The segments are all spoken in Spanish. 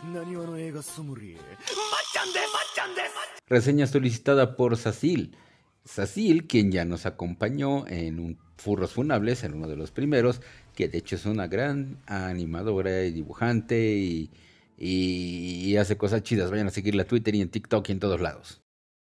Reseña solicitada por Sacil. Sacil, quien ya nos acompañó en un Furros Funables, en uno de los primeros, que de hecho es una gran animadora y dibujante y hace cosas chidas. Vayan a seguirla en Twitter y en TikTok y en todos lados.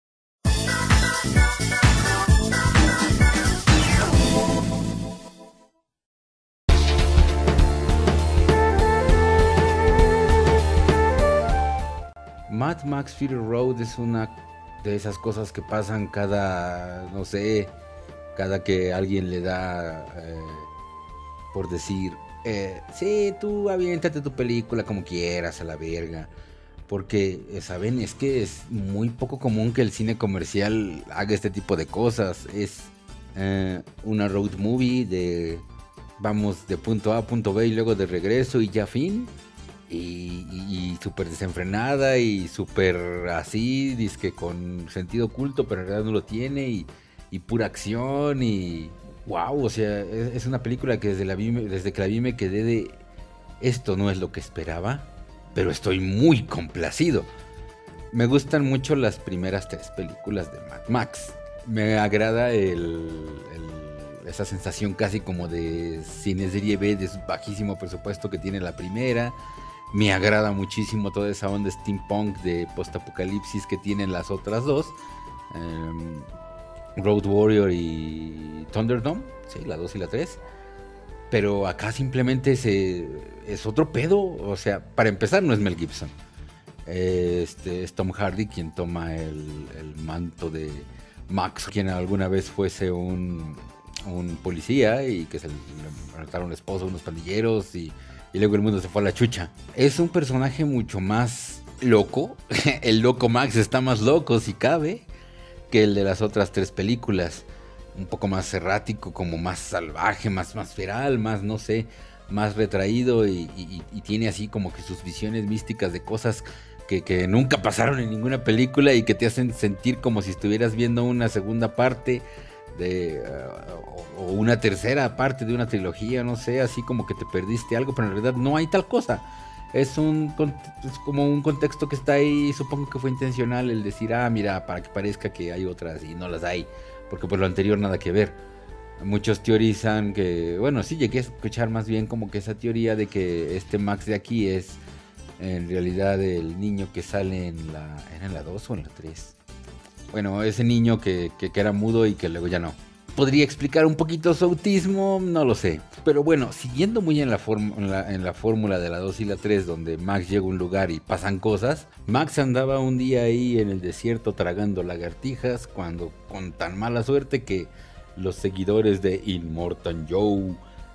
Mad Max Fury Road es una de esas cosas que pasan cada, no sé, cada que alguien le da, por decir, sí, tú aviéntate tu película como quieras, a la verga. Porque, ¿saben? Es que es muy poco común que el cine comercial haga este tipo de cosas. Es una road movie de vamos de punto A a punto B y luego de regreso y ya fin. Y súper desenfrenada y súper así, dizque con sentido oculto, pero en realidad no lo tiene. Y pura acción y wow, o sea, es una película que desde que la vi me quedé de esto no es lo que esperaba, pero estoy muy complacido. Me gustan mucho las primeras 3 películas de Mad Max. Me agrada esa sensación casi como de cine serie B de bajísimo presupuesto que tiene la primera. Me agrada muchísimo toda esa onda steampunk de postapocalipsis que tienen las otras dos. Road Warrior y Thunderdome, sí, la 2 y la 3. Pero acá simplemente es otro pedo. O sea, para empezar no es Mel Gibson. Es Tom Hardy quien toma el manto de Max, quien alguna vez fuese un policía y que se le mataron la esposa a unos pandilleros y luego el mundo se fue a la chucha. Es un personaje mucho más loco. El loco Max está más loco, si cabe, que el de las otras 3 películas. Un poco más errático, como más salvaje, más feral, más, no sé, más retraído y tiene así como que sus visiones místicas de cosas que nunca pasaron en ninguna película y que te hacen sentir como si estuvieras viendo una segunda parte o una tercera parte de una trilogía, no sé, así como que te perdiste algo, pero en realidad no hay tal cosa. Es como un contexto que está ahí, supongo que fue intencional el decir, mira, para que parezca que hay otras y no las hay, porque por lo anterior nada que ver. Muchos teorizan que, bueno, sí llegué a escuchar más bien como que esa teoría de que este Max de aquí es en realidad el niño que sale ¿era en la 2 o en la 3? Bueno, ese niño que era mudo y que luego ya no. ¿Podría explicar un poquito su autismo? No lo sé. Pero bueno, siguiendo muy en la fórmula de la 2 y la 3, donde Max llega a un lugar y pasan cosas, Max andaba un día ahí en el desierto tragando lagartijas, cuando con tan mala suerte que los seguidores de Immortan Joe,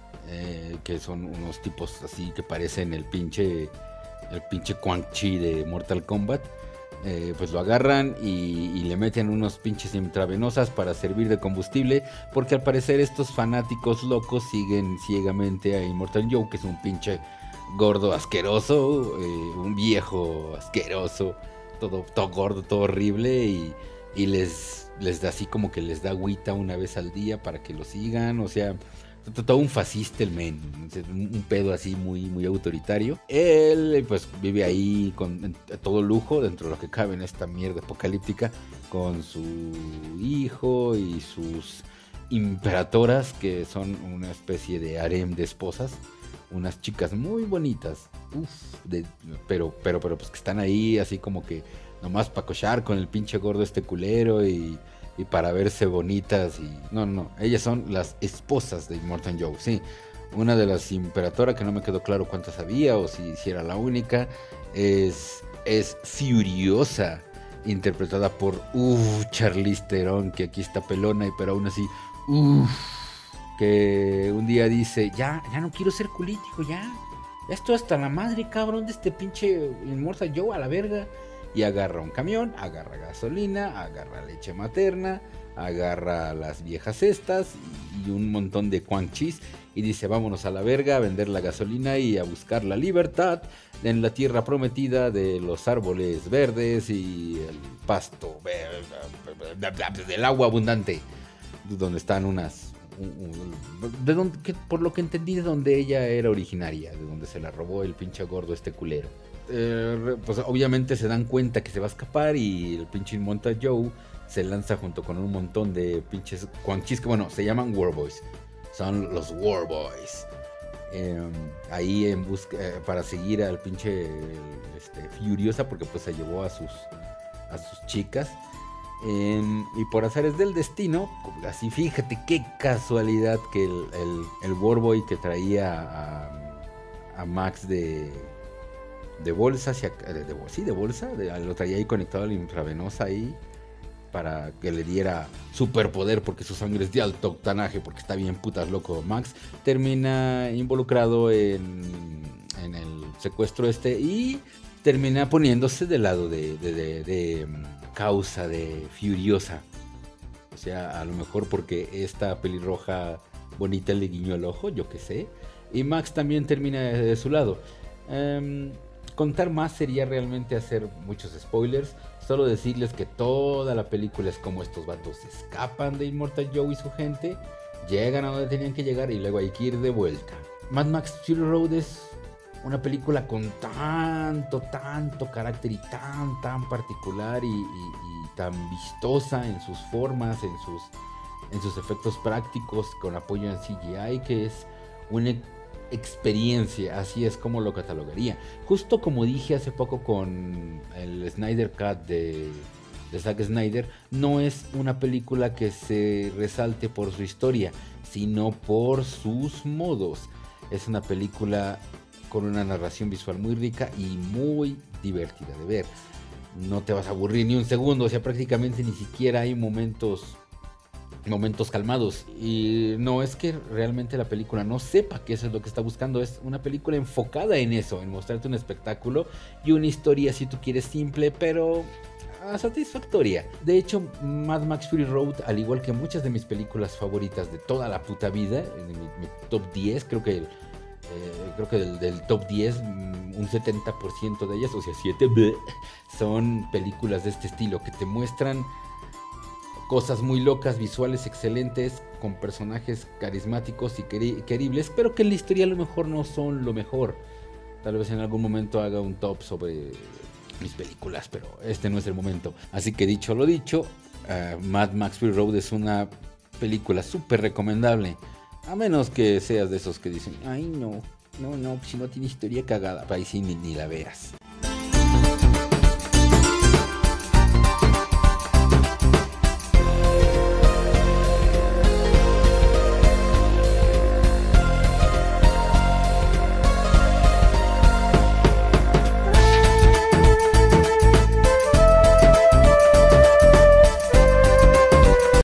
que son unos tipos así que parecen el pinche Quan Chi de Mortal Kombat, pues lo agarran y le meten unos pinches intravenosas para servir de combustible, porque al parecer estos fanáticos locos siguen ciegamente a Immortan Joe, que es un pinche gordo asqueroso, un viejo asqueroso, todo gordo, todo horrible, y les da así como que les da agüita una vez al día para que lo sigan, o sea, todo un fascista el men, un pedo así muy autoritario. Él pues vive ahí con todo lujo dentro de lo que cabe en esta mierda apocalíptica, con su hijo y sus imperatoras, que son una especie de harem de esposas, unas chicas muy bonitas, pero pues que están ahí así como que nomás para cochar con el pinche gordo este culero y para verse bonitas y... No, ellas son las esposas de Immortan Joe, sí. Una de las imperatoras, que no me quedó claro cuántas había o si era la única, es Furiosa, interpretada por Charlize Theron, que aquí está pelona, pero aún así, que un día dice, ya no quiero ser político, ya estoy hasta la madre, cabrón, de este pinche Immortan Joe, a la verga. Y agarra un camión, agarra gasolina, agarra leche materna, agarra las viejas estas y un montón de Quan Chis y dice, vámonos a la verga a vender la gasolina y a buscar la libertad en la tierra prometida de los árboles verdes y el pasto del agua abundante, donde están unas... por lo que entendí, de donde ella era originaria, de donde se la robó el pinche gordo este culero. pues obviamente se dan cuenta que se va a escapar y el pinche Monta Joe se lanza junto con un montón de pinches Quan-Chis que, bueno, se llaman Warboys. Son los Warboys. Ahí en busca para seguir al pinche Furiosa, porque pues se llevó a sus chicas. Y por azares del destino, así fíjate qué casualidad que el Warboy que traía a Max de bolsa, de bolsa, lo traía ahí conectado a la intravenosa ahí para que le diera superpoder porque su sangre es de alto octanaje, porque está bien putas loco. Max termina involucrado en el secuestro y termina poniéndose del lado de causa de Furiosa. O sea, a lo mejor porque esta pelirroja bonita le guiñó el ojo, yo qué sé. Y Max también termina de su lado. Contar más sería realmente hacer muchos spoilers. Solo decirles que toda la película es como estos vatos escapan de Immortal Joe y su gente, llegan a donde tenían que llegar y luego hay que ir de vuelta. Mad Max Fury Road es una película con tanto carácter y tan particular y tan vistosa en sus formas, en sus efectos prácticos, con apoyo en CGI, que es una experiencia, así es como lo catalogaría. Justo como dije hace poco con el Snyder Cut de Zack Snyder, no es una película que se resalte por su historia, sino por sus modos. Es una película con una narración visual muy rica y muy divertida de ver. No te vas a aburrir ni un segundo, o sea, prácticamente ni siquiera hay momentos calmados. Y no es que realmente la película no sepa que eso es lo que está buscando. Es una película enfocada en eso, en mostrarte un espectáculo y una historia, si tú quieres, simple, pero satisfactoria. De hecho, Mad Max Fury Road, al igual que muchas de mis películas favoritas de toda la puta vida, en mi top 10, creo que del top 10, un 70% de ellas, o sea, 7, son películas de este estilo que te muestran cosas muy locas, visuales excelentes, con personajes carismáticos y queribles, pero que en la historia a lo mejor no son lo mejor. Tal vez en algún momento haga un top sobre mis películas, pero este no es el momento. Así que dicho lo dicho, Mad Max Fury Road es una película súper recomendable. A menos que seas de esos que dicen, ay no, si no tiene historia cagada, ahí sí ni la veas.